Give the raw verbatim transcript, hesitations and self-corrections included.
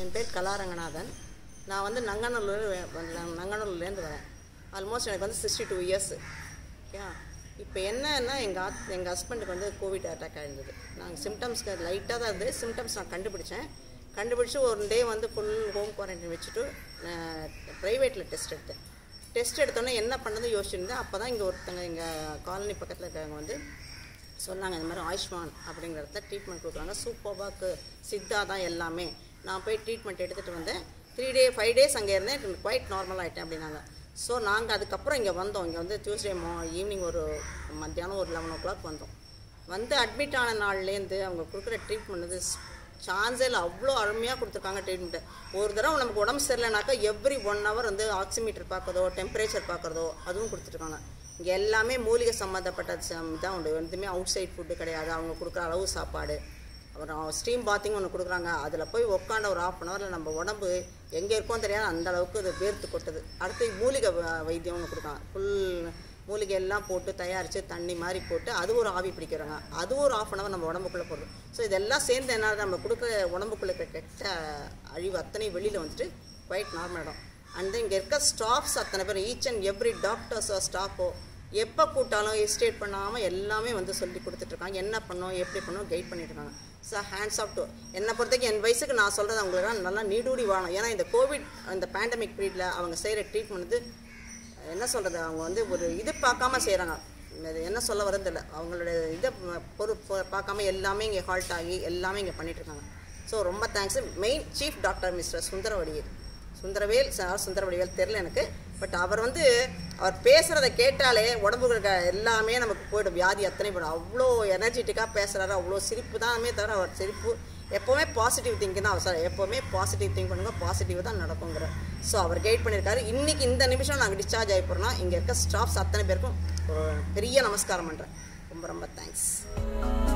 என் பேர் கலாரங்கநாதன். நான் வந்து நங்கநல்லூர் நங்கநல்லூர்லேருந்து வரேன். ஆல்மோஸ்ட் எனக்கு வந்து சிக்ஸ்டி டூ இயர்ஸு. ஓகே, இப்போ என்னன்னா எங்கள் எங்கள் ஹஸ்பண்டுக்கு வந்து கோவிட் அட்டாக் ஆகிருந்தது. நாங்கள் சிம்டம்ஸ்க்கு லைட்டாக தான் இருந்தது. சிம்டம்ஸ் நான் கண்டுபிடிச்சேன். கண்டுபிடிச்சி ஒரு டே வந்து ஃபுல் ஹோம் குவாரண்டைன் வச்சுட்டு ப்ரைவேட்டில் டெஸ்ட் எடுத்தேன். டெஸ்ட் எடுத்தோன்னே என்ன பண்ணது யோசிச்சுருந்தேன். அப்போ தான் இங்கே ஒருத்தங்க எங்கள் காலனி பக்கத்தில் இருக்கிறவங்க வந்து சொன்னாங்க, இந்த மாதிரி ஆயுஷ்மான் அப்படிங்கிற இடத்துல ட்ரீட்மெண்ட் கொடுக்குறாங்க, சூப்பர்பாக்கு சித்தா தான் எல்லாமே. நான் போய் ட்ரீட்மெண்ட் எடுத்துகிட்டு வந்தேன். த்ரீ டே ஃபைவ் டேஸ் அங்கே இருந்தேன். குவைட் நார்மல் ஆகிட்டேன் அப்படின்னாங்க. ஸோ நாங்கள் அதுக்கப்புறம் இங்கே வந்தோம். இங்கே வந்து டியூஸ்டே மா ஈவினிங் ஒரு மத்தியானம் ஒரு லெவன் ஓ கிளாக் வந்தோம். வந்து அட்மிட் ஆன நாள்லேருந்து அவங்க கொடுக்குற ட்ரீட்மெண்ட் வந்து சான்ஸே இல்லை, அவ்வளோ அருமையாக கொடுத்துருக்காங்க ட்ரீட்மெண்ட்டு. ஒரு தடவை நமக்கு உடம்பு சரியில்லைனாக்கா எவ்ரி ஒன் ஹவர் வந்து ஆக்சிமீட்டர் பார்க்குறதோ டெம்பரேச்சர் பார்க்குறதோ அதுவும் கொடுத்துருக்காங்க. இங்கே எல்லாமே மூலிகை சம்மந்தப்பட்ட தான் உண்டு. எதுவுமே அவுட் சைட் ஃபுட்டு கிடையாது. அவங்க கொடுக்குற அளவு சாப்பாடு, அப்புறம் ஸ்டீம் பாத்திங் ஒன்று கொடுக்குறாங்க. அதில் போய் உட்காண்ட ஒரு ஆஃப் அன் ஹவரில் நம்ம உடம்பு எங்கே இருக்கோன்னு தெரியாது, அந்த அளவுக்கு அது வேர்த்து கொட்டுது. அடுத்து மூலிகை வைத்தியம் ஒன்று கொடுக்குறாங்க. ஃபுல் மூலிகை எல்லாம் போட்டு தயாரித்து தண்ணி மாதிரி போட்டு அது ஒரு ஆவி பிடிக்கிறாங்க. அது ஒரு ஆஃப் அன் ஹவர் நம்ம உடம்புக்குள்ளே போடுது. ஸோ இதெல்லாம் சேர்ந்து என்ன நம்ம கொடுக்குற உடம்புக்குள்ளே கெட்ட அழிவு அத்தனை வெளியில் வந்துட்டு குவைட் நார்மல் இடம். அண்ட் இங்கே இருக்க ஸ்டாஃப்ஸ் அத்தனை பேர், ஈச் அண்ட் எவ்ரி டாக்டர்ஸோ ஸ்டாஃபோ எப்போ கூட்டாலும் எஸ்டேட் பண்ணாமல் எல்லாமே வந்து சொல்லி கொடுத்துட்ருக்காங்க. என்ன பண்ணோம் எப்படி பண்ணோம் கைட் பண்ணிட்டுருக்காங்க. ஸோ ஹேண்ட்ஸ் ஆஃப் டு என்னை பொறுத்தவரைக்கும் என் வயசுக்கு நான் சொல்கிறது அவங்களுக்கு நல்லா நீடூடி வாழணும். ஏன்னா இந்த கோவிட் இந்த பேண்டமிக் பீரியடில் அவங்க செய்கிற ட்ரீட்மெண்ட் வந்து என்ன சொல்கிறது, அவங்க வந்து ஒரு இது பார்க்காம செய்கிறாங்க. என்ன சொல்ல வரதில்லை, அவங்களோட இதை பொறுப்பு பார்க்காம எல்லாமே இங்கே ஹால்ட் ஆகி எல்லாமே இங்கே பண்ணிகிட்ருக்காங்க. ஸோ ரொம்ப thanks. Main chief doctor mister Sundaravadivel Sundaravel sir Sundaravadivel தெரில எனக்கு. பட் அவர் வந்து அவர் பேசுகிறத கேட்டாலே உடம்புக்கு இருக்க எல்லாமே நமக்கு போய்டும், வியாதி அத்தனை போய்டும். அவ்வளோ எனர்ஜெட்டிக்காக பேசுகிறாரு, அவ்வளோ சிரிப்பு தானே தவிர அவர் சிரிப்பு எப்போவுமே பாசிட்டிவ் திங்க் தான். அவர் சார் எப்போவுமே பாசிட்டிவ் திங்க் பண்ணுங்க, பாசிட்டிவ் தான் நடக்குங்கிற. ஸோ அவர் கைட் பண்ணியிருக்காரு. இன்றைக்கி இந்த நிமிஷம் நாங்கள் டிஸ்சார்ஜ் ஆகி போகிறோம்னா இங்கே இருக்க ஸ்டாஃப்ஸ் அத்தனை பேருக்கும் ஒரு பெரிய நமஸ்காரம் பண்ணுறேன். ரொம்ப ரொம்ப தேங்க்ஸ்.